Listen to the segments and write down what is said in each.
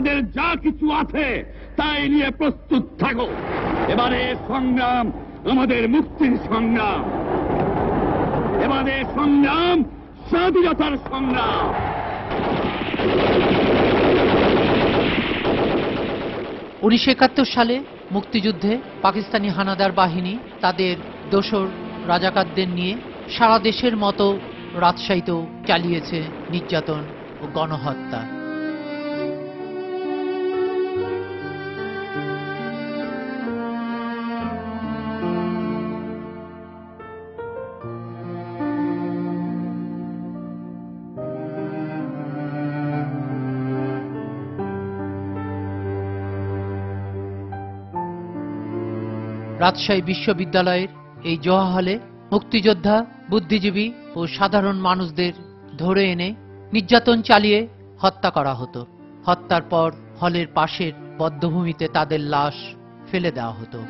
তোমাদের যা কিছু আছে তাই নিয়ে প্রস্তুত থাকো। এবারে সংগ্রাম আমাদের মুক্তির সংগ্রাম, এবারে সংগ্রাম স্বাধীনতার সংগ্রাম। 1971 সালে মুক্তিযুদ্ধে পাকিস্তানি হানাদার বাহিনী তাদের দোসর রাজাকারদের নিয়ে সারা দেশের মতো রাজশাহীতেও চালিয়েছে নির্যাতন ও গণহত্যা। রাজশাহী বিশ্ববিদ্যালয়ের এই জোহা হলে মুক্তিযোদ্ধা, বুদ্ধিজীবী ও সাধারণ মানুষদের ধরে এনে নির্যাতন চালিয়ে হত্যা করা হতো। হত্যার পর হলের পাশের বধ্যভূমিতে তাদের লাশ ফেলে দেওয়া হতো।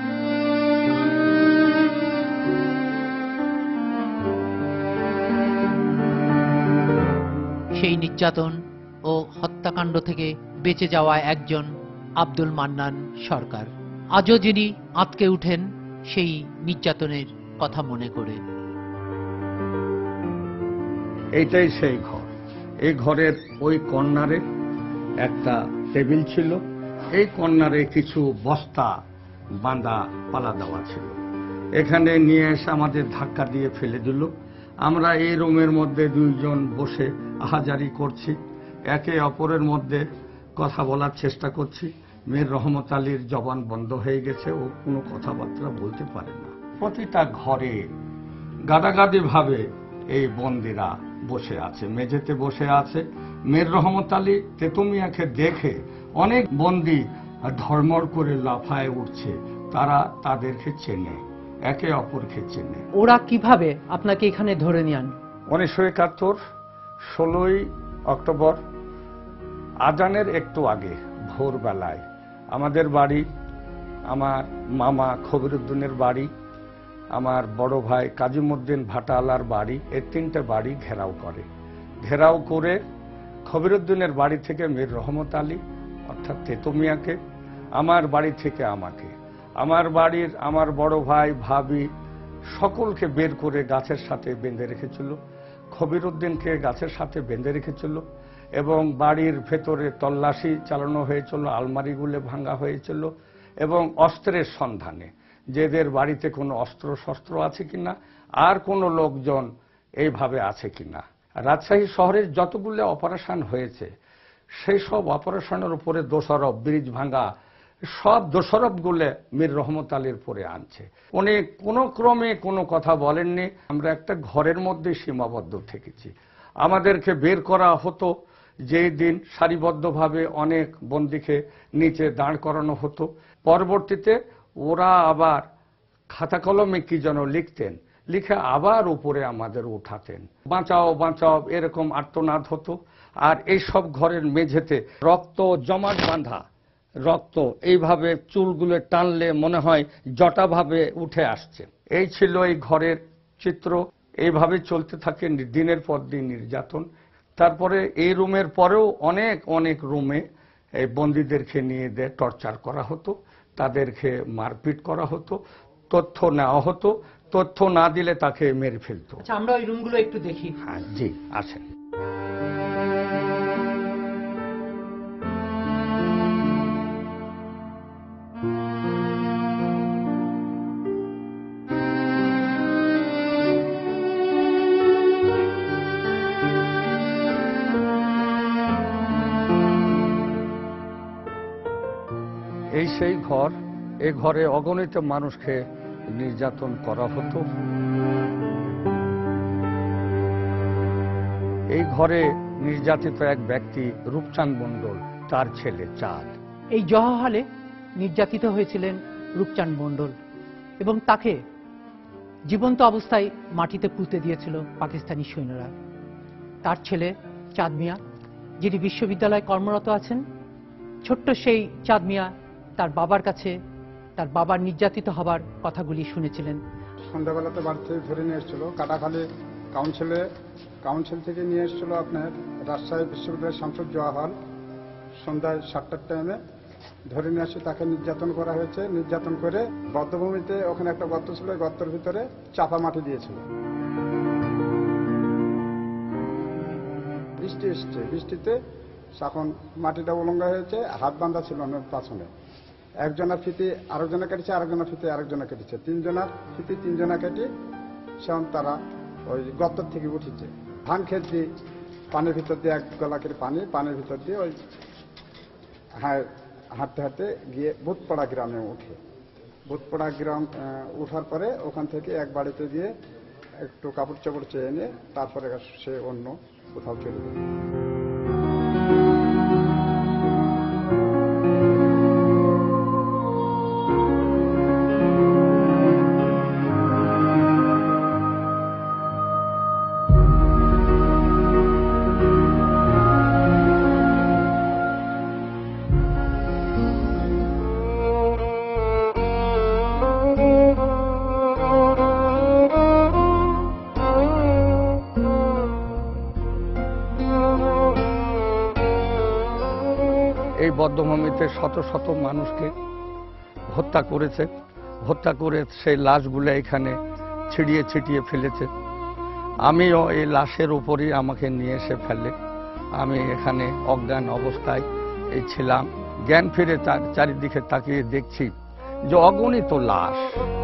সেই নির্যাতন ও হত্যাকাণ্ড থেকে বেঁচে যাওয়া একজন আব্দুল মান্নান সরকার। আজও যিনি আঁতকে উঠেন সেই নির্যাতনের কথা মনে করে। এইটাই সেই ঘর। এই ঘরের ওই কর্নারে একটা টেবিল ছিল, এই কর্নারে কিছু বস্তা বাঁধা পালা দেওয়া ছিল। এখানে নিয়ে এসে আমাদের ধাক্কা দিয়ে ফেলে দিল। আমরা এই রুমের মধ্যে দুইজন বসে আহাজারি করছি, একে অপরের মধ্যে কথা বলার চেষ্টা করছি। মীর রহমত আলীর জবান বন্ধ হয়ে গেছে, ও কোনো কথাবার্তা বলতে পারে না। প্রতিটা ঘরে গাদাগাদি ভাবে এই বন্দীরা বসে আছে, মেঝেতে বসে আছে। মীর রহমত আলী তেতুমিয়াকে দেখে অনেক বন্দী ধর্মর করে লাফায় উঠছে। তারা তাদেরকে চেনে, একে অপরকে চেনে। ওরা কিভাবে আপনাকে এখানে ধরে নিয়ে আন? 1971 16ই অক্টোবর আজানের একটু আগে ভোরবেলায় আমাদের বাড়ি, আমার মামা খবিরুদ্দিনের বাড়ি, আমার বড় ভাই কাজিমউদ্দিন ভাটাওয়ালার বাড়ি, এই তিনটে বাড়ি ঘেরাও করে। ঘেরাও করে খবিরুদ্দিনের বাড়ি থেকে মীর রহমত আলী অর্থাৎ তেতুমিয়াকে, আমার বাড়ি থেকে আমাকে, আমার বাড়ির আমার বড় ভাই ভাবি সকলকে বের করে গাছের সাথে বেঁধে রেখেছিল। খবিরুদ্দিনকে গাছের সাথে বেঁধে রেখেছিল এবং বাড়ির ভেতরে তল্লাশি চালানো হয়েছিল, আলমারিগুলো ভাঙা হয়েছিল এবং অস্ত্রের সন্ধানে, যেদের বাড়িতে কোনো অস্ত্র শস্ত্র আছে কিনা, আর কোনো লোকজন এইভাবে আছে কিনা। রাজশাহী শহরের যতগুলো অপারেশন হয়েছে সেই সব অপারেশনের উপরে দোষারোপ, ব্রিজ ভাঙা, সব দোষারোপগুলো মীর রহমত আলীর পরে আনছে। উনি কোনো ক্রমে কোনো কথা বলেননি। আমরা একটা ঘরের মধ্যে সীমাবদ্ধ থেকেছি। আমাদেরকে বের করা হতো যেই দিন সারিবদ্ধভাবে অনেক বন্দীকে নিচে দাঁড় করানো হতো। পরবর্তীতে ওরা আবার খাতা কলমে কি যেন লিখতেন, লিখে আবার উপরে আমাদের উঠাতেন। বাঁচাও বাঁচাও এরকম আর্তনাদ হতো। আর এই সব ঘরের মেঝেতে রক্ত জমাট বাঁধা, রক্ত এইভাবে চুলগুলো টানলে মনে হয় জটাভাবে উঠে আসছে। এই ছিল এই ঘরের চিত্র। এইভাবে চলতে থাকে দিনের পর দিন নির্যাতন। তারপরে এই রুমের পরেও অনেক অনেক রুমে এই বন্দীদেরকে নিয়ে টর্চার করা হতো, তাদেরকে মারপিট করা হতো, তথ্য নেওয়া হতো, তথ্য না দিলে তাকে মেরে ফেলতো। আচ্ছা, আমরা ওই রুমগুলো একটু দেখি। হ্যাঁ জি, আসেন। এই সেই ঘর। এই ঘরে অগণিত মানুষকে নির্যাতন করা হতো। এই ঘরে নির্যাতিত এক ব্যক্তি রূপচাঁদ মণ্ডল, তার ছেলে চাঁদ। এই জওহা হলে নির্যাতিত হয়েছিলেন রূপচাঁদ মণ্ডল এবং তাকে জীবন্ত অবস্থায় মাটিতে পুঁতে দিয়েছিল পাকিস্তানি সৈন্যরা। তার ছেলে চাঁদ মিয়া, যিনি বিশ্ববিদ্যালয়ে কর্মরত আছেন, ছোট্ট সেই চাঁদ মিয়া তার বাবার কাছে তার বাবার নির্যাতিত হবার কথাগুলি শুনেছিলেন। সন্ধ্যাবেলাতে বাড়ি থেকে ধরে নিয়ে এসেছিল কাটাখালী কাউন্সিল থেকে নিয়ে এসেছিল আপনার রাজশাহী বিশ্ববিদ্যালয়ের শামসুর জওহা হল। সন্ধ্যায় 7টার টাইমে ধরে নিয়ে আসে, তাকে নির্যাতন করা হয়েছে। নির্যাতন করে বদ্ধভূমিতে ওখানে একটা গর্ত ছিল, গর্তের ভিতরে চাপা মাটি দিয়েছিল। বৃষ্টিতে এখন মাটিটা উলঙ্গ হয়েছে, হাত বাঁধা ছিল অনেক পাছনে। একজনের ফিতে আরেকজনে কেটেছে, আরেকজনের ফিতে আরেকজনে কেটেছে, 3 জনের ফিতে 3 জনা কেটে সেমন তারা ওই গর্তর থেকে উঠেছে। ধান খেলছি, পানির ভিতর দিয়ে 1 গলা করে পানির ভিতর দিয়ে ওই হাঁটতে হাঁটতে গিয়ে বুধপাড়া গ্রামে উঠে। বুধপাড়া গ্রাম উঠার পরে ওখান থেকে এক বাড়িতে গিয়ে একটু কাপড় চাপড় চেয়ে এনে তারপরে সে অন্য কোথাও চলে যায়। এই বদ্ধভূমিতে শত শত মানুষকে হত্যা করেছে, হত্যা করে সেই লাশগুলো এখানে ছিটিয়ে ছিটিয়ে ফেলেছে। আমিও এই লাশের উপরই আমাকে নিয়ে এসে ফেলে। আমি এখানে অজ্ঞান অবস্থায় ছিলাম। জ্ঞান ফিরে চারিদিকে তাকিয়ে দেখছি যে অগণিত লাশ।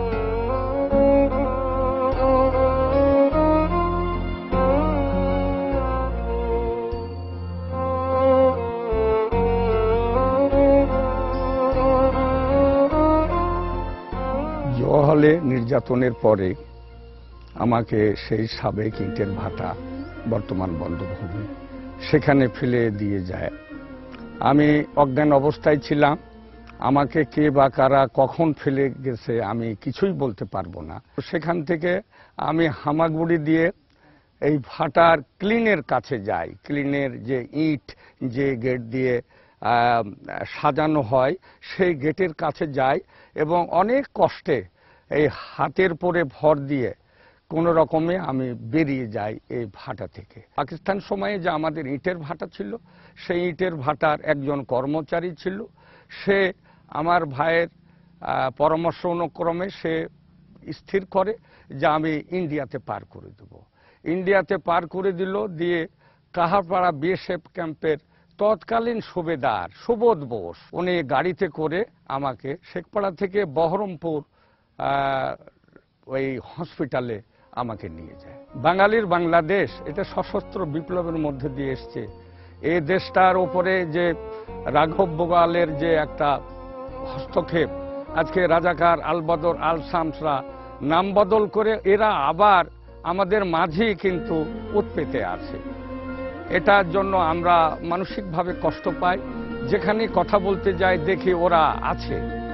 জওহলে নির্যাতনের পরে আমাকে সেই সাবেক ইটের ভাটা, বর্তমান বন্ধভূমি, সেখানে ফেলে দিয়ে যায়। আমি অজ্ঞান অবস্থায় ছিলাম। আমাকে কে বা কারা কখন ফেলে গেছে আমি কিছুই বলতে পারবো না। সেখান থেকে আমি হামাগুড়ি দিয়ে এই ভাটার ক্লিনের কাছে যাই। ক্লিনের যে ইট যে গেট দিয়ে সাজানো হয় সেই গেটের কাছে যাই এবং অনেক কষ্টে এই হাতের পরে ভর দিয়ে কোনো রকমে আমি বেরিয়ে যাই এই ভাটা থেকে। পাকিস্তান সময়ে যে আমাদের ইটের ভাটা ছিল, সেই ইটের ভাটার একজন কর্মচারী ছিল। সে আমার ভাইয়ের পরামর্শ অনুক্রমে সে স্থির করে যে আমি ইন্ডিয়াতে পার করে দেব। ইন্ডিয়াতে পার করে দিল, দিয়ে কাহারপাড়া বিএসএফ ক্যাম্পের তৎকালীন সুবেদার সুবোধ বোস উনি গাড়িতে করে আমাকে শেখপাড়া থেকে বহরমপুর ওই হসপিটালে আমাকে নিয়ে যায়। বাঙালির বাংলাদেশ এটা সশস্ত্র বিপ্লবের মধ্যে দিয়ে এসছে। এই দেশটার উপরে যে রাঘব বোয়ালের যে একটা হস্তক্ষেপ, আজকে রাজাকার আলবদর আল শামসরা নাম বদল করে এরা আবার আমাদের মাঝেই কিন্তু উৎপেতে আছে। এটার জন্য আমরা মানসিকভাবে কষ্ট পাই। যেখানে কথা বলতে যাই দেখি ওরা আছে।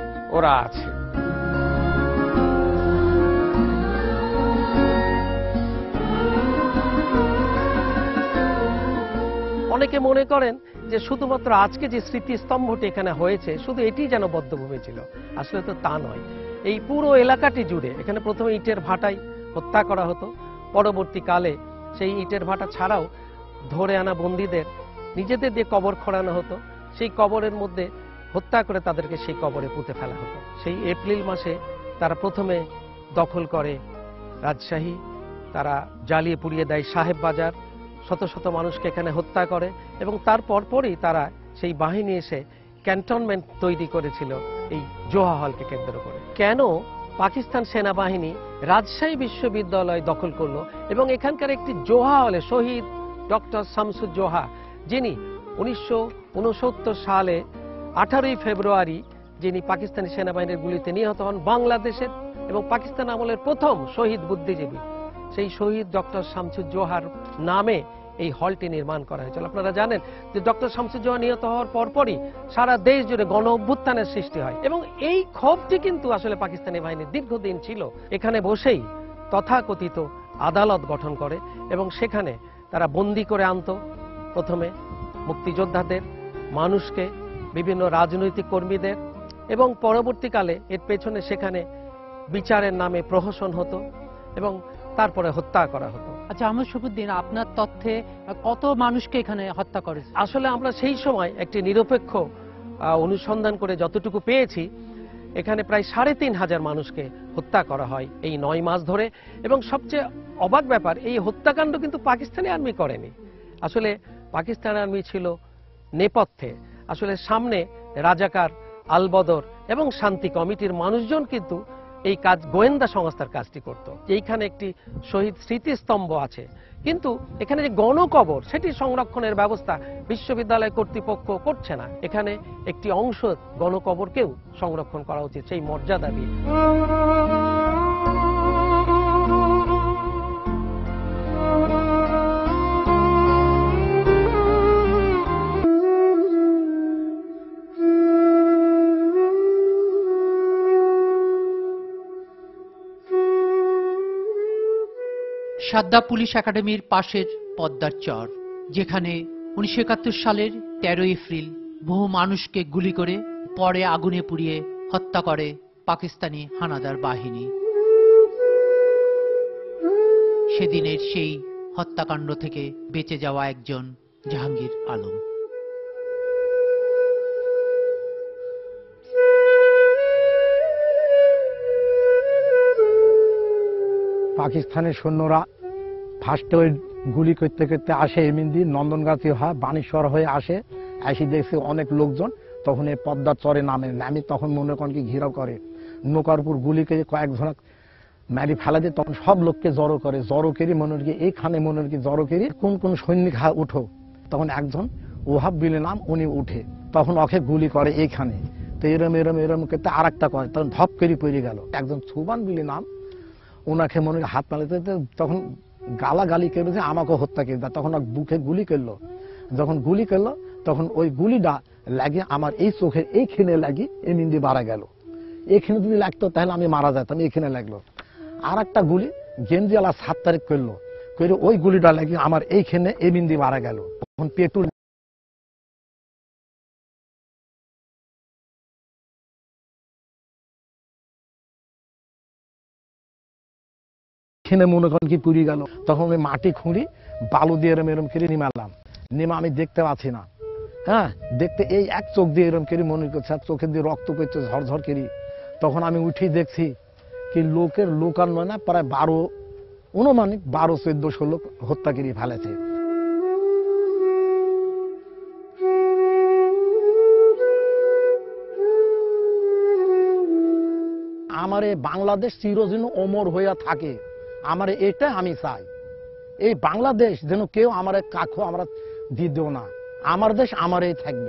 অনেকে মনে করেন যে শুধুমাত্র আজকে যে স্মৃতিস্তম্ভটি এখানে হয়েছে শুধু এটি যেন বদ্ধভূমি ছিল। আসলে তো তা নয়। এই পুরো এলাকাটি জুড়ে এখানে প্রথমে ইটের ভাটায় হত্যা করা হতো। পরবর্তীকালে সেই ইটের ভাটা ছাড়াও ধরে আনা বন্দীদের নিজেদের দিয়ে কবর খোঁড়ানো হতো। সেই কবরের মধ্যে হত্যা করে তাদেরকে সেই কবরে পুঁতে ফেলা হতো। সেই এপ্রিল মাসে তারা প্রথমে দখল করে রাজশাহী, তারা জ্বালিয়ে পুড়িয়ে দেয় সাহেব বাজার, শত শত মানুষকে এখানে হত্যা করে এবং তার পরপরই তারা সেই বাহিনী এসে ক্যান্টনমেন্ট তৈরি করেছিল এই জোহা হলকে কেন্দ্র করে। কেন পাকিস্তান সেনাবাহিনী রাজশাহী বিশ্ববিদ্যালয় দখল করলো এবং এখানকার একটি জোহা হলে শহীদ ডক্টর শামসুজ্জোহা, যিনি 1969 সালে 18ই ফেব্রুয়ারি যিনি পাকিস্তানি সেনাবাহিনীর গুলিতে নিহত হন, বাংলাদেশের এবং পাকিস্তান আমলের প্রথম শহীদ বুদ্ধিজীবী, সেই শহীদ ডক্টর শামসুজ্জোহার নামে এই হলটি নির্মাণ করা হয়েছিল। আপনারা জানেন যে ডক্টর শামসুজ্জোহা নিহত হওয়ার পরপরই সারা দেশ জুড়ে গণ অভ্যুত্থানের সৃষ্টি হয় এবং এই ক্ষোভটি কিন্তু আসলে পাকিস্তানি বাহিনীর দীর্ঘদিন ছিল। এখানে বসেই তথাকথিত আদালত গঠন করে এবং সেখানে তারা বন্দি করে আনত প্রথমে মুক্তিযোদ্ধাদের, মানুষকে, বিভিন্ন রাজনৈতিক কর্মীদের এবং পরবর্তীকালে এর পেছনে সেখানে বিচারের নামে প্রহসন হতো এবং তারপরে হত্যা করা হতো। আচ্ছা আহমদ শফিউদ্দিন, আপনার তথ্যে কত মানুষকে এখানে হত্যা করেছে? আসলে আমরা সেই সময় একটি নিরপেক্ষ অনুসন্ধান করে যতটুকু পেয়েছি, এখানে প্রায় 3,500 মানুষকে হত্যা করা হয় এই 9 মাস ধরে। এবং সবচেয়ে অবাক ব্যাপার, এই হত্যাকাণ্ড কিন্তু পাকিস্তানি আর্মি করেনি। আসলে পাকিস্তান আর্মি ছিল নেপথ্যে। আসলে সামনে রাজাকার, আলবদর এবং শান্তি কমিটির মানুষজন কিন্তু এই কাজ, গোয়েন্দা সংস্থার কাজটি করত। এইখানে একটি শহীদ স্মৃতিস্তম্ভ আছে, কিন্তু এখানে যে গণকবর সেটি সংরক্ষণের ব্যবস্থা বিশ্ববিদ্যালয় কর্তৃপক্ষ করছে না। এখানে একটি অংশ গণকবরকেও সংরক্ষণ করা উচিত সেই মর্যাদা দিয়ে। সাদ্দা পুলিশ একাডেমির পাশের পদ্মার চর, যেখানে 1971 সালের 13 এপ্রিল বহু মানুষকে গুলি করে পরে আগুনে পুড়িয়ে হত্যা করে পাকিস্তানি হানাদার বাহিনী। সেদিনের সেই হত্যাকাণ্ড থেকে বেঁচে যাওয়া একজন জাহাঙ্গীর আলম। পাকিস্তানের সৈন্যরা ফার্স্টে ওই গুলি করতে করতে আসে এমনি নন্দনগাছি হয়, বানেশ্বর হয়ে আসে, এসে দেখছে অনেক লোকজন, তখন এই পদ্মার চরে নামে তখন মনে করেন কি ঘেরাও করে, নৌকার উপর গুলিকে কয়েকজন মারি ফেলা দিয়ে তখন সব লোককে জড়ো করে, জড়ো করি মনে কি এইখানে মনে কি জড়ো করি কোন কোন সৈনিক উঠো, তখন একজন ওহাব বিলে নাম উনি উঠে, তখন ওকে গুলি করে এইখানে। তো এরম করতে আর একটা করে, তখন ধপ করে পড়ে গেল। একজন সুবান বিলে নাম, ওনাকে মনে হাত পালাতে তখন গালাগালি করলো যে আমাকে হত্যা করে দেয়, তখন বুকে গুলি করলো। যখন গুলি করলো তখন ওই গুলিটা লাগে আমার এই চোখের এইখানে লাগি এমনি মারা গেল। এইখানে যদি লাগতো তাহলে আমি মারা যেতাম, এইখানে লাগলো। আর একটা গুলি গেঞ্জিওয়ালা 7 তারিখ করলো, করে ওই গুলিটা লাগি আমার এইখানে এমনি মারা গেল। তখন পেট্রোল এখানে মনে করেন কি পুড়ি গেল। তখন ওই মাটি খুঁড়ি বালু দিয়ে এরম করে নিমালাম, নেমে আমি দেখতে পাচ্ছি না। হ্যাঁ, দেখতে এই এক চোখ দিয়ে এরম করে মনে করছে, চোখের দিয়ে রক্ত পেয়েছে ঝরঝর করি। তখন আমি উঠেই দেখছি কি লোক আর নয় না, প্রায় 12-1400 লোক হত্যা করে ফেলেছে। আমার এই বাংলাদেশ চিরদিন অমর হইয়া থাকে, আমার এটা আমি চাই। এই বাংলাদেশ যেন কেউ আমার কাখো আমরা দিয়ে দেও না, আমার দেশ আমারই থাকবে।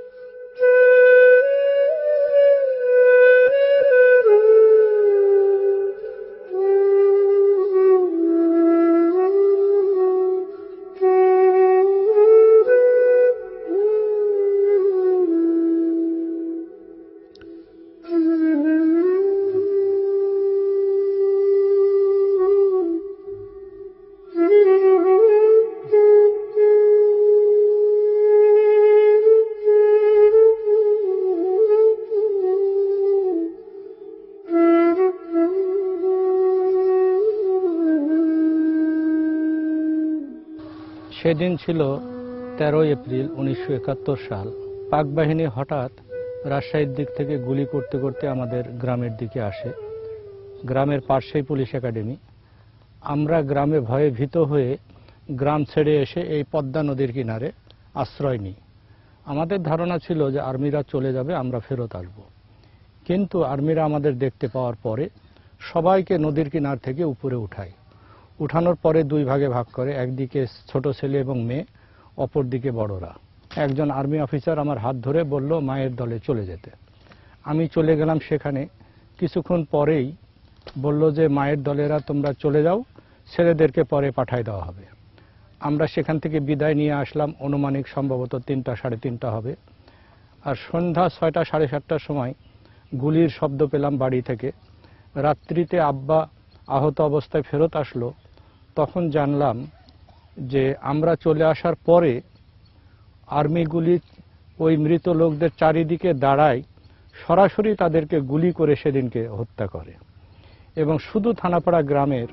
সেদিন ছিল 13 এপ্রিল 1971 সাল। পাক বাহিনী হঠাৎ রাজশাহীর দিক থেকে গুলি করতে করতে আমাদের গ্রামের দিকে আসে। গ্রামের পাশেই পুলিশ একাডেমি। আমরা গ্রামে ভয়ে ভীত হয়ে গ্রাম ছেড়ে এসে এই পদ্মা নদীর কিনারে আশ্রয় নিই। আমাদের ধারণা ছিল যে আর্মিরা চলে যাবে, আমরা ফেরত আসব। কিন্তু আর্মিরা আমাদের দেখতে পাওয়ার পরে সবাইকে নদীর কিনার থেকে উপরে উঠায়। উঠানোর পরে 2 ভাগে ভাগ করে, একদিকে ছোট ছেলে এবং মেয়ে, অপর দিকে বড়রা। একজন আর্মি অফিসার আমার হাত ধরে বলল মায়ের দলে চলে যেতে। আমি চলে গেলাম সেখানে। কিছুক্ষণ পরেই বলল যে মায়ের দলেরা তোমরা চলে যাও, ছেলেদেরকে পরে পাঠায় দেওয়া হবে। আমরা সেখান থেকে বিদায় নিয়ে আসলাম, অনুমানিক সম্ভবত 3টা 3:30 হবে। আর সন্ধ্যা 6টা 7:30টার সময় গুলির শব্দ পেলাম বাড়ি থেকে। রাত্রিতে আব্বা আহত অবস্থায় ফেরত আসলো। তখন জানলাম যে আমরা চলে আসার পরে আর্মিগুলি ওই মৃত লোকদের চারিদিকে দাঁড়ায়, সরাসরি তাদেরকে গুলি করে সেদিনকে হত্যা করে। এবং শুধু থানাপাড়া গ্রামের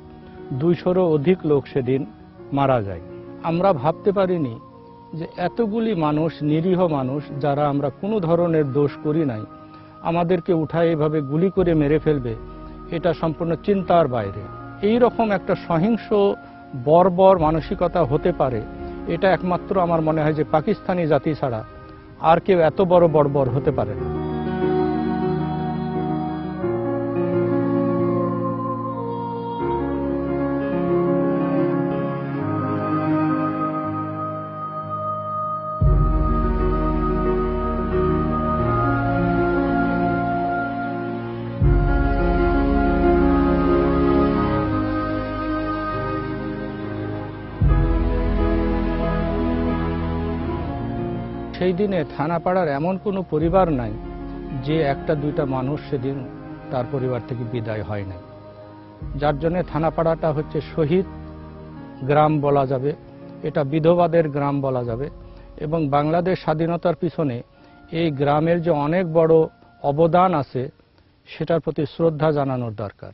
200-রও অধিক লোক সেদিন মারা যায়। আমরা ভাবতে পারিনি যে এতগুলি মানুষ, নিরীহ মানুষ, যারা আমরা কোনো ধরনের দোষ করি নাই, আমাদেরকে উঠায় এভাবে গুলি করে মেরে ফেলবে। এটা সম্পূর্ণ চিন্তার বাইরে। এই রকম একটা সহিংস বর্বর মানসিকতা হতে পারে, এটা একমাত্র আমার মনে হয় যে পাকিস্তানি জাতি ছাড়া আর কেউ এত বড় বর্বর হতে পারে না। সেই দিনে থানাপাড়ার এমন কোনো পরিবার নাই যে একটা দুইটা মানুষ সেদিন তার পরিবার থেকে বিদায় হয় নাই, যার জন্য থানাপাড়াটা হচ্ছে শহীদ গ্রাম বলা যাবে, এটা বিধবাদের গ্রাম বলা যাবে। এবং বাংলাদেশ স্বাধীনতার পিছনে এই গ্রামের যে অনেক বড় অবদান আছে সেটার প্রতি শ্রদ্ধা জানানোর দরকার।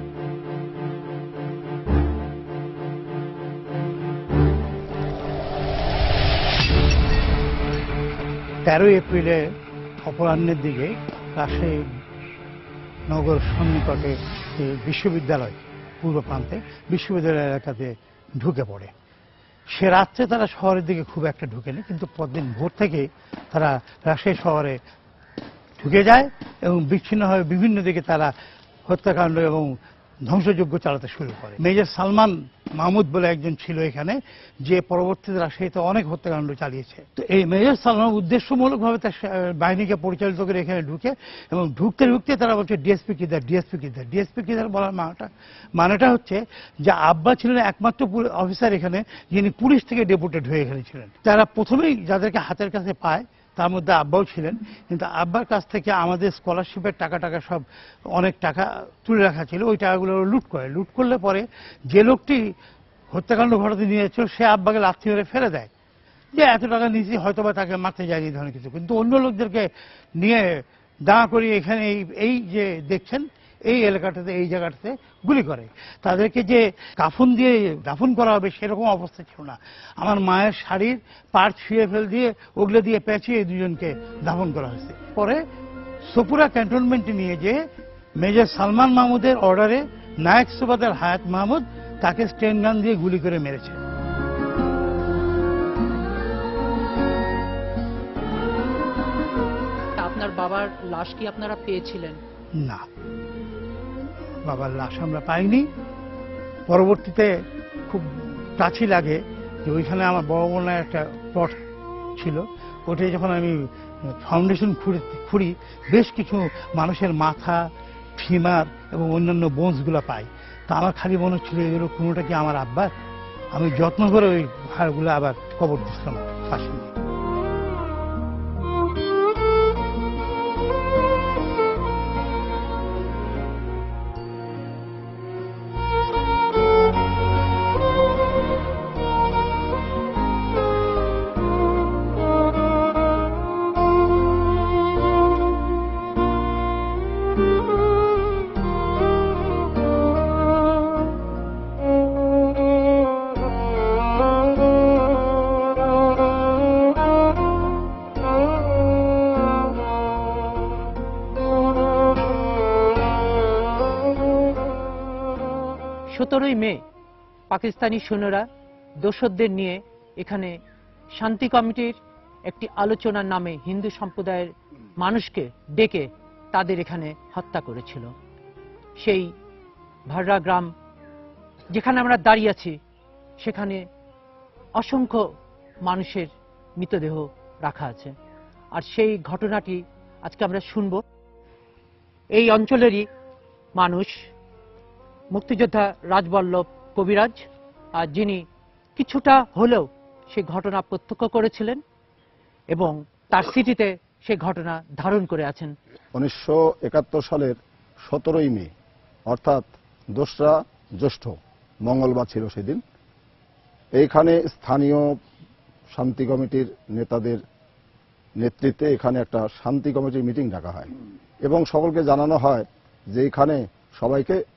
তেরোই এপ্রিলে অপরাহ্নের দিকে রাজশাহী নগর সন্নিকটে যে বিশ্ববিদ্যালয় পূর্ব প্রান্তে বিশ্ববিদ্যালয় এলাকাতে ঢুকে পড়ে। সে রাত্রে তারা শহরের দিকে খুব একটা ঢুকেনি, কিন্তু পরদিন ভোর থেকে তারা রাজশাহী শহরে ঢুকে যায় এবং বিচ্ছিন্নভাবে বিভিন্ন দিকে তারা হত্যাকাণ্ড এবং ধ্বংসযজ্ঞ চালাতে শুরু করে। মেজর সালমান মাহমুদ বলে একজন ছিল এখানে, যে পরবর্তীতে রাজশাহীতে অনেক হত্যাকাণ্ড চালিয়েছে। তো এই মেজর সালমান উদ্দেশ্যমূলকভাবে তার বাহিনীকে পরিচালিত করে এখানে ঢুকে, এবং ঢুকতে ঢুকতে তারা বলছে ডিএসপি কিদার, ডিএসপি কিদার। ডিএসপি কিদার বলার মানেটা হচ্ছে যে আব্বা ছিলেন একমাত্র অফিসার এখানে যিনি পুলিশ থেকে ডেপুটেড হয়ে এখানে ছিলেন। তারা প্রথমেই যাদেরকে হাতের কাছে পায় তার মধ্যে আব্বাও ছিলেন, কিন্তু আব্বার কাছ থেকে আমাদের স্কলারশিপের টাকা সব অনেক টাকা তুলে রাখা ছিল, ওই টাকাগুলো লুট করে। লুট করলে পরে যে লোকটি হত্যাকাণ্ড ঘটাতে নিয়েছিল সে আব্বাকে লাথি মেরে ফেলে দেয়, যে এত টাকা নিয়েছি হয়তো বা তাকে মারতে যায়নি ধরনের কিছু। কিন্তু অন্য লোকদেরকে নিয়ে দাঁড়া করিয়ে এখানে এই যে দেখছেন এই এলাকাটাতে, এই জায়গাটাতে গুলি করে। তাদেরকে যে কাফন দিয়ে দাফন করা হবে সেরকম অবস্থা ছিল না। আমার মায়ের শাড়ির পাড় ছুঁয়ে ফেল দিয়ে ওগুলো দিয়ে পেঁচিয়ে এই দুজনকে দাফন করা হয়েছে। পরে সপুরা ক্যান্টনমেন্টে নিয়ে যে মেজর সালমান মাহমুদের অর্ডারে নায়ক সুবাদার হায়াত মাহমুদ তাকে স্টেন গান দিয়ে গুলি করে মেরেছে। আপনার বাবার লাশ কি আপনারা পেয়েছিলেন? না, বাবার লাশ আমরা পাইনি। পরবর্তীতে খুব টাচি লাগে যে ওইখানে আমার বড় বোনের একটা প্লট ছিল, ওটাই যখন আমি ফাউন্ডেশন খুঁড়ি বেশ কিছু মানুষের মাথা, ফিমার এবং অন্যান্য বোনসগুলো পাই। তা আমার খালি মনে হচ্ছিল এগুলো কোনোটা কি আমার আব্বার। আমি যত্ন করে ওই হাড়গুলো আবার কবর দিচ্ছিলাম পাশে। মে পাকিস্তানি সৈন্যরা দোসরদের নিয়ে এখানে শান্তি কমিটির একটি আলোচনার নামে হিন্দু সম্প্রদায়ের মানুষকে ডেকে তাদের এখানে হত্যা করেছিল। সেই ভাররা গ্রাম যেখানে আমরা দাঁড়িয়ে আছি সেখানে অসংখ্য মানুষের মৃতদেহ রাখা আছে। আর সেই ঘটনাটি আজকে আমরা শুনব। এই অঞ্চলেরই মানুষ মুক্তিযোদ্ধা রাজবল্লভ কবিরাজ, আর যিনি কিছুটা হলেও সেই ঘটনা প্রত্যক্ষ করেছিলেন এবং তার স্মৃতিতে সেই ঘটনা ধারণ করে আছেন। 1971 সালের 17ই মে অর্থাৎ 2রা জ্যৈষ্ঠ মঙ্গলবার ছিল সেদিন। এইখানে স্থানীয় শান্তি কমিটির নেতাদের নেতৃত্বে এখানে একটা শান্তি কমিটির মিটিং ডাকা হয় এবং সকলকে জানানো হয় যে এখানে সবাইকে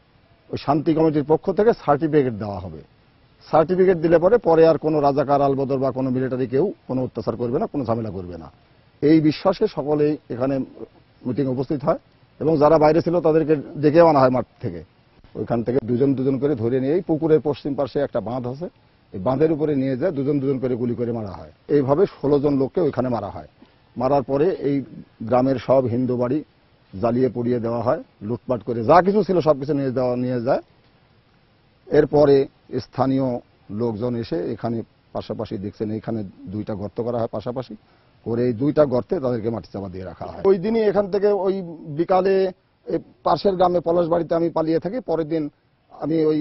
ওই শান্তি কমিটির পক্ষ থেকে সার্টিফিকেট দেওয়া হবে। সার্টিফিকেট দিলে পরে আর কোনো রাজাকার আলবদর বা কোনো মিলিটারি কেউ কোনো অত্যাচার করবে না, কোনো ঝামেলা করবে না, এই বিশ্বাসে সকলেই এখানে মিটিং উপস্থিত হয়। এবং যারা বাইরে ছিল তাদেরকে ডেকে আনা হয় মাঠ থেকে। ওইখান থেকে দুজন দুজন করে ধরে নিয়ে এই পুকুরের পশ্চিম পাশে একটা বাঁধ আছে, এই বাঁধের উপরে নিয়ে যায় দুজন দুজন করে গুলি করে মারা হয়। এইভাবে 16 জন লোককে ওইখানে মারা হয়। মারার পরে এই গ্রামের সব হিন্দু বাড়ি জ্বালিয়ে পুড়িয়ে দেওয়া হয়, লুটপাট করে যা কিছু ছিল সবকিছু নিয়ে যায়। এরপরে স্থানীয় লোকজন এসে এখানে পাশাপাশি দেখছেন এখানে 2টা গর্ত করা হয় পাশাপাশি করে, এই 2টা গর্তে তাদেরকে মাটি চাপা দিয়ে রাখা হয়। ওই দিনই এখান থেকে ওই বিকালে পাশের গ্রামে পলাশ বাড়িতে আমি পালিয়ে থাকি। পরের দিন আমি ওই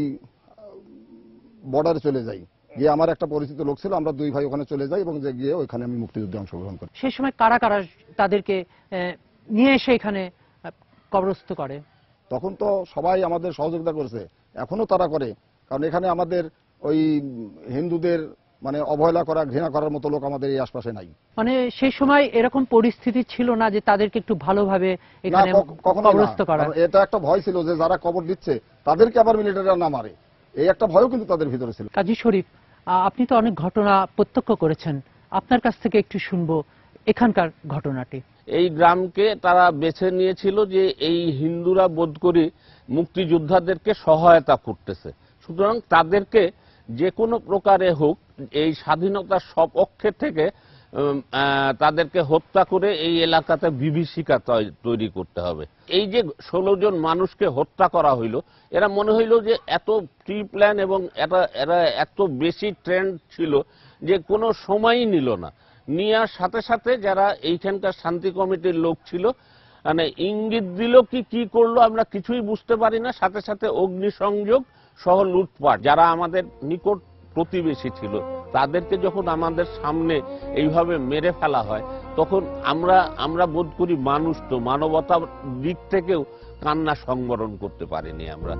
বর্ডারে চলে যাই, গিয়ে আমার একটা পরিচিত লোক ছিল, আমরা 2 ভাই ওখানে চলে যাই এবং যে গিয়ে ওইখানে আমি মুক্তিযুদ্ধে অংশগ্রহণ করি। সেই সময় কারা কারা তাদেরকে নিয়ে এসে এখানে কবরস্থ করে? তখন তো সবাই আমাদের সহযোগিতা করেছে, এখনো তারা করে, কারণ এখানে আমাদের ওই হিন্দুদের মানে অবহেলা করা ঘৃণা করার মতো লোক আমাদের এই আশপাশে নাই। মানে সেই সময় এরকম পরিস্থিতি ছিল না যে তাদেরকে একটু ভালোভাবে এখানে কবরস্থ করা? এটা একটা ভয় ছিল যে যারা কবর দিচ্ছে তাদেরকে আবার মিলিটারিরা না মারে, এই একটা ভয়ও কিন্তু তাদের ভিতরে ছিল। কাজী শরীফ, আপনি তো অনেক ঘটনা প্রত্যক্ষ করেছেন, আপনার কাছ থেকে একটু শুনবো এখানকার ঘটনাটি। এই গ্রামকে তারা বেছে নিয়েছিল যে এই হিন্দুরা বোধ করি মুক্তিযোদ্ধাদেরকে সহায়তা করতেছে, সুতরাং তাদেরকে যে কোনো প্রকারে হোক এই স্বাধীনতার সপক্ষে থেকে তাদেরকে হত্যা করে এই এলাকাতে বিভীষিকা তৈরি করতে হবে। এই যে 16 জন মানুষকে হত্যা করা হইল, এরা মনে হইল যে এত প্রি প্ল্যান এবং এরা এত বেশি ট্রেন্ড ছিল যে কোনো সময়ই নিল না। নেওয়ার সাথে সাথে যারা এইখানকার শান্তি কমিটির লোক ছিল মানে ইঙ্গিত দিল কি করলো আমরা কিছুই বুঝতে পারি না, সাথে সাথে অগ্নিসংযোগ সহ লুটপাট। যারা আমাদের নিকট প্রতিবেশী ছিল তাদেরকে যখন আমাদের সামনে এইভাবে মেরে ফেলা হয় তখন আমরা বোধ করি মানুষ তো মানবতার দিক থেকেও কান্না সংবরণ করতে পারিনি আমরা।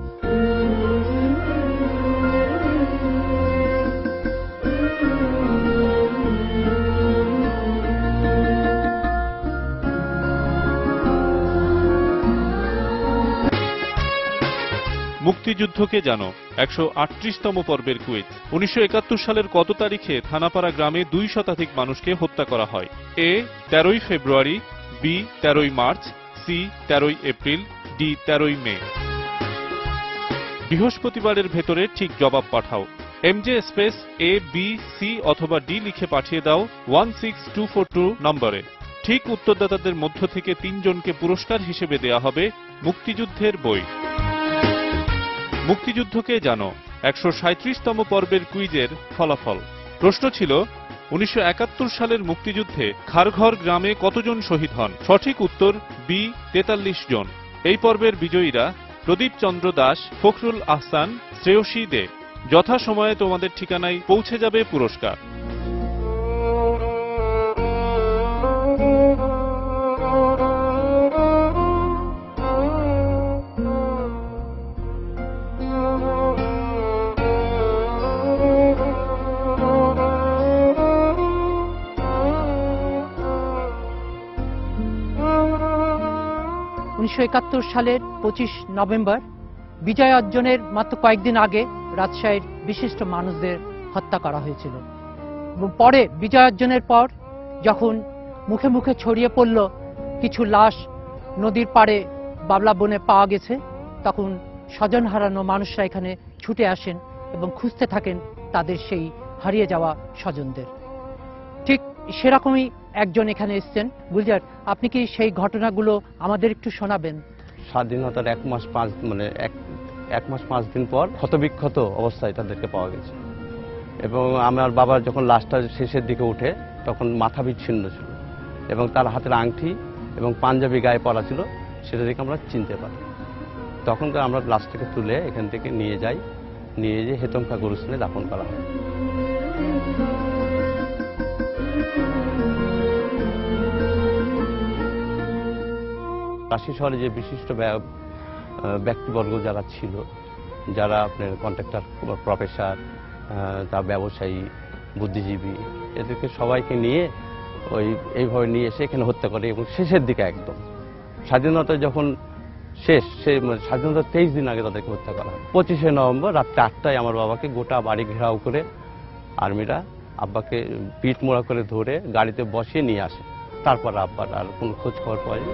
মুক্তিযুদ্ধকে জানো 138তম পর্বের কুইজ। 1971 সালের কত তারিখে থানাপাড়া গ্রামে 2 শতাধিক মানুষকে হত্যা করা হয়? এ 13ই ফেব্রুয়ারি, বি 13ই মার্চ, সি 13ই এপ্রিল, ডি 13ই মে। বৃহস্পতিবারের ভেতরে ঠিক জবাব পাঠাও। MJ space A B C অথবা ডি লিখে পাঠিয়ে দাও 16242 নম্বরে। ঠিক উত্তরদাতাদের মধ্য থেকে 3 জনকে পুরস্কার হিসেবে দেয়া হবে মুক্তিযুদ্ধের বই। মুক্তিযুদ্ধকে জানো 137তম পর্বের কুইজের ফলাফল। প্রশ্ন ছিল 1971 সালের মুক্তিযুদ্ধে খারঘর গ্রামে কতজন শহীদ হন? সঠিক উত্তর বি 43 জন। এই পর্বের বিজয়ীরা প্রদীপ চন্দ্র দাস, ফখরুল আহসান, শ্রেয়সী দে। যথাসময়ে তোমাদের ঠিকানায় পৌঁছে যাবে পুরস্কার। সালের 25 নভেম্বর বিজয় অর্জনের মাত্র কয়েকদিন আগে রাজশাহীর বিশিষ্ট মানুষদের হত্যা করা হয়েছিল এবং পরে বিজয় অর্জনের পর যখন মুখে মুখে ছড়িয়ে পড়ল কিছু লাশ নদীর পাড়ে বাবলা বনে পাওয়া গেছে, তখন স্বজন হারানো মানুষরা এখানে ছুটে আসেন এবং খুঁজতে থাকেন তাদের সেই হারিয়ে যাওয়া স্বজনদের। ঠিক সেরকমই একজন এখানে এসেছেন। গুলজার, আপনি কি সেই ঘটনাগুলো আমাদের একটু শোনাবেন? স্বাধীনতার 1 মাস 5 দিন পর ক্ষতবিক্ষত অবস্থায় তাদেরকে পাওয়া গেছে এবং আমার বাবার যখন লাশটা শেষের দিকে উঠে তখন মাথা বিচ্ছিন্ন ছিল এবং তার হাতের আংটি এবং পাঞ্জাবি গায়ে পরা ছিল, সেটা দেখে আমরা চিনতে পারি। তখন আমরা লাশটাকে তুলে এখান থেকে নিয়ে যাই, নিয়ে যেয়ে হেতমখা গরুস্থানে দাফন করা হয়। রাজশাহী শহরে যে বিশিষ্ট ব্যক্তিবর্গ যারা ছিল, যারা আপনার কন্ট্রাক্টর, প্রফেসর, তার ব্যবসায়ী, বুদ্ধিজীবী, এদেরকে সবাইকে নিয়ে এইভাবে নিয়ে এসে এখানে হত্যা করে এবং শেষের দিকে একদম স্বাধীনতা যখন শেষ, সে স্বাধীনতার 23 দিন আগে তাদেরকে হত্যা করা হয়। 25শে নভেম্বর রাত 4টায় আমার বাবাকে গোটা বাড়ি ঘেরাও করে আর্মিরা আব্বাকে পিঠ মোড়া করে ধরে গাড়িতে বসিয়ে নিয়ে আসে। তারপর আব্বার আর কোনো খোঁজ খবর পাওয়া যায়নি।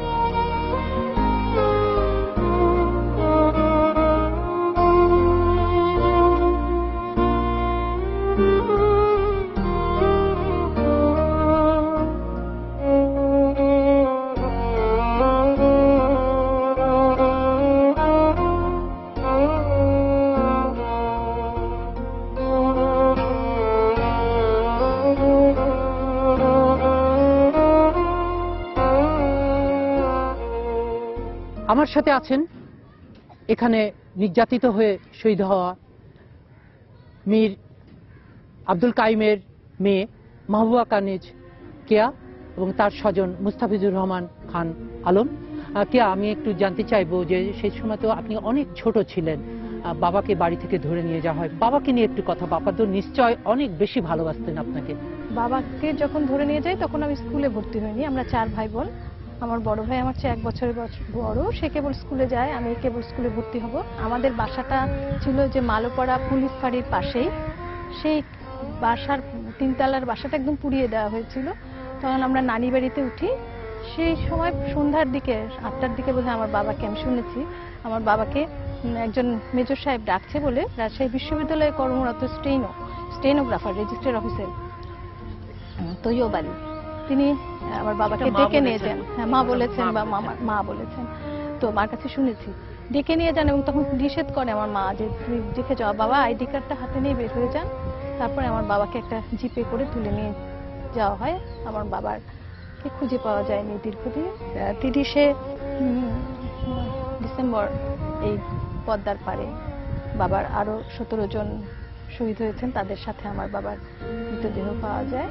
আমার সাথে আছেন এখানে নির্যাতিত হয়ে শহীদ হওয়া মীর আব্দুল কাইমের মেয়ে মাহবুবা কানিজ কেয়া এবং তার স্বজন মুস্তাফিজুর রহমান খান আলম। কেয়া, আমি একটু জানতে চাইবো যে সেই সময় তো আপনি অনেক ছোট ছিলেন, বাবাকে বাড়ি থেকে ধরে নিয়ে যাওয়া হয়, বাবাকে নিয়ে একটু কথা। বাবা তো নিশ্চয় অনেক বেশি ভালোবাসতেন আপনাকে। বাবাকে যখন ধরে নিয়ে যাই তখন আমি স্কুলে ভর্তি হইনি। আমরা 4 ভাই বোন। আমার বড় ভাই আমার চেয়ে 1 বছরের বড়, সে কেবল স্কুলে যায়, আমি কেবল স্কুলে ভর্তি হব। আমাদের বাসাটা ছিল যে মালোপাড়া পুলিশ ফাঁড়ির পাশেই। সেই বাসার 3 তলার বাসাটা একদম পুড়িয়ে দেওয়া হয়েছিল। তখন আমরা নানি বাড়িতে উঠি। সেই সময় সন্ধ্যার দিকে 8টার দিকে বোধহয় আমার বাবাকে আমি শুনেছি, আমার বাবাকে একজন মেজর সাহেব ডাকছে বলে রাজশাহী বিশ্ববিদ্যালয়ে কর্মরত স্টেনোগ্রাফার রেজিস্ট্রার অফিসের তৈয়ব আলী, তিনি আমার বাবাকে ডেকে নিয়ে যান। হ্যাঁ, মা বলেছেন বা মা বলেছেন, তো মার কাছে শুনেছি। ডেকে নিয়ে যান এবং তখন নিষেধ করে আমার মা যে তুই দেখে যাওয়া বাবা, আইডি কার্ডটা হাতে নিয়ে বের হয়ে যান। তারপরে আমার বাবাকে একটা জিপে করে তুলে নিয়ে যাওয়া হয়। আমার বাবারকে খুঁজে পাওয়া যায়নি দীর্ঘদিন। 30শে ডিসেম্বর এই পদ্মার পাড়ে বাবার আরো 17 জন শহীদ হয়েছেন, তাদের সাথে আমার বাবার মৃতদেহ পাওয়া যায়।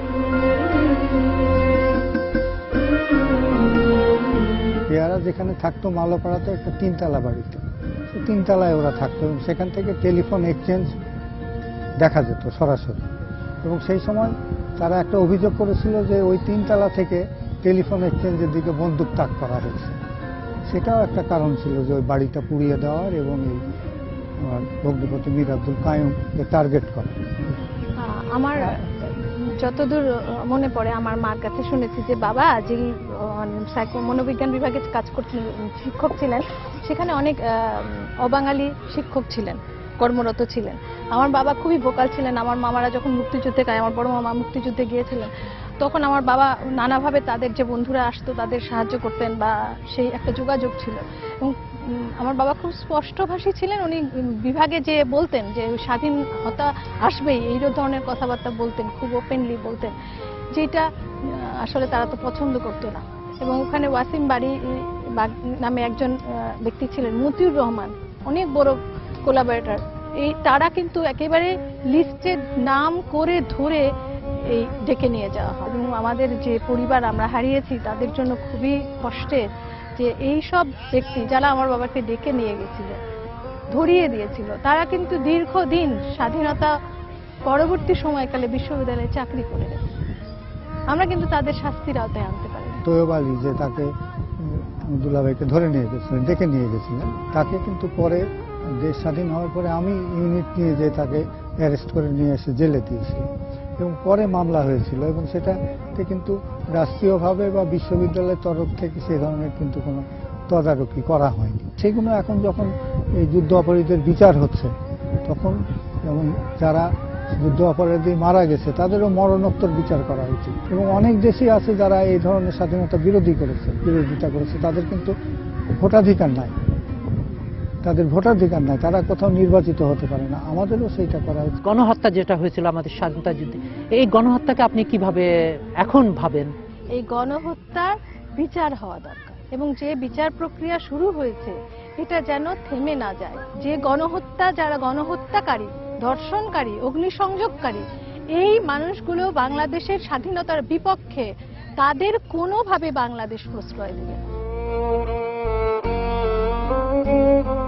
পেয়ারা যেখানে থাকতো মালোপাড়াতে একটা 3 তলা বাড়িতে, 3 তলায় ওরা থাকতো এবং সেখান থেকে টেলিফোন এক্সচেঞ্জ দেখা যেত সরাসরি। এবং সেই সময় তারা একটা অভিযোগ করেছিল যে ওই 3 তলা থেকে টেলিফোন এক্সচেঞ্জের দিকে বন্দুক তাক করা হয়েছে। সেটাও একটা কারণ ছিল যে ওই বাড়িটা পুড়িয়ে দেওয়ার এবং এই ভগ্নিপতি মীর আব্দুল কাইমকে টার্গেট করা। আমার যতদূর মনে পড়ে আমার মার কাছে শুনেছি যে বাবা যে মনোবিজ্ঞান বিভাগে কাজ করতেন, শিক্ষক ছিলেন, সেখানে অনেক অবাঙালি শিক্ষক ছিলেন, কর্মরত ছিলেন। আমার বাবা খুবই ভোকাল ছিলেন। আমার মামারা যখন মুক্তিযুদ্ধে গায়, আমার বড় মামা মুক্তিযুদ্ধে গিয়েছিলেন, তখন আমার বাবা নানাভাবে তাদের যে বন্ধুরা আসতো তাদের সাহায্য করতেন বা সেই একটা যোগাযোগ ছিল। এবং আমার বাবা খুব স্পষ্টভাষী ছিলেন। উনি বিভাগে যে বলতেন যে স্বাধীনতা আসবেই, এই ধরনের কথাবার্তা বলতেন, খুব ওপেনলি বলতেন, যেটা আসলে তারা তো পছন্দ করতো না। এবং ওখানে ওয়াসিম বাড়ি নামে একজন ব্যক্তি ছিলেন, মতিউর রহমান, অনেক বড় কোলাবরেটর। এই তারা কিন্তু একেবারে লিস্টে নাম করে ধরে এই ডেকে নিয়ে যাওয়া হয়। এবং আমাদের যে পরিবার আমরা হারিয়েছি তাদের জন্য খুবই কষ্টের যে এই সব ব্যক্তি যারা আমার বাবাকে ডেকে নিয়ে গেছিল, ধরিয়ে দিয়েছিল, তারা কিন্তু দীর্ঘদিন স্বাধীনতা পরবর্তী সময়কালে বিশ্ববিদ্যালয়ে চাকরি করে গেছে। আমরা কিন্তু তাদের শাস্তির আওতায় আনতে পারি। তৈয়ব আলী যে তাকে দুলাভাইকে ধরে নিয়ে গেছিলেন, ডেকে নিয়ে গেছিলেন, তাকে কিন্তু পরে দেশ স্বাধীন হওয়ার পরে আমি ইউনিট নিয়ে যে তাকে অ্যারেস্ট করে নিয়ে এসে জেলে দিয়েছিলাম এবং পরে মামলা হয়েছিল এবং সেটাতে কিন্তু রাষ্ট্রীয়ভাবে বা বিশ্ববিদ্যালয়ের তরফ থেকে সেই ধরনের কিন্তু কোনো তদারকি করা হয়নি। সেগুলো এখন যখন এই যুদ্ধ অপরাধীদের বিচার হচ্ছে, তখন যেমন যারা যুদ্ধ অপরাধী মারা গেছে তাদেরও মরণোত্তর বিচার করা উচিত। এবং অনেক দেশই আছে যারা এই ধরনের স্বাধীনতা বিরোধিতা করেছে, তাদের কিন্তু ভোটাধিকার নাই, তারা কোথাও নির্বাচিত হতে পারে না। আমাদেরও সেইটা করা উচিত। গণহত্যা যেটা হয়েছিল আমাদের স্বাধীনতা যুদ্ধে, এই গণহত্যাকে আপনি কিভাবে এখন ভাবেন? এই গণহত্যার বিচার হওয়া দরকার এবং যে বিচার প্রক্রিয়া শুরু হয়েছে এটা যেন থেমে না যায়। যে গণহত্যা, যারা গণহত্যাকারী, ধর্ষণকারী, অগ্নিসংযোগকারী, এই মানুষগুলো বাংলাদেশের স্বাধীনতার বিপক্ষে, তাদের কোনোভাবে বাংলাদেশ প্রশ্রয় দেবে না।